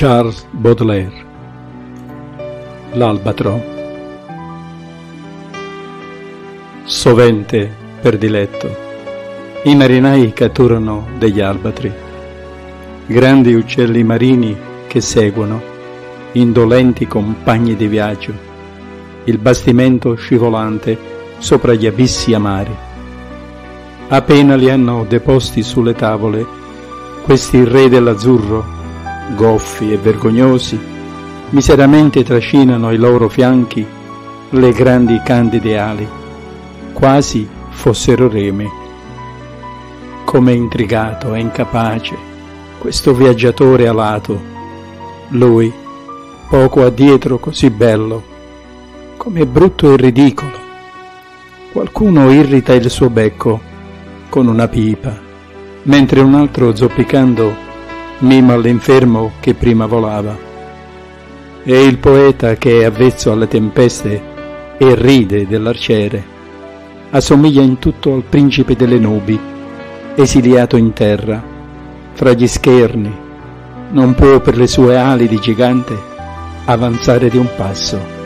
Charles Baudelaire. L'albatro. Sovente, per diletto, i marinai catturano degli albatri, grandi uccelli marini che seguono, indolenti compagni di viaggio, il bastimento scivolante sopra gli abissi amari. Appena li hanno deposti sulle tavole, questi re dell'azzurro, goffi e vergognosi, miseramente trascinano ai loro fianchi le grandi candide ali, quasi fossero remi. Come intrigato e incapace questo viaggiatore alato, lui, poco addietro così bello, come brutto e ridicolo. Qualcuno irrita il suo becco con una pipa, mentre un altro zoppicando mima l'infermo che prima volava. E il poeta che è avvezzo alle tempeste e ride dell'arciere assomiglia in tutto al principe delle nubi, esiliato in terra, fra gli scherni, non può per le sue ali di gigante avanzare di un passo.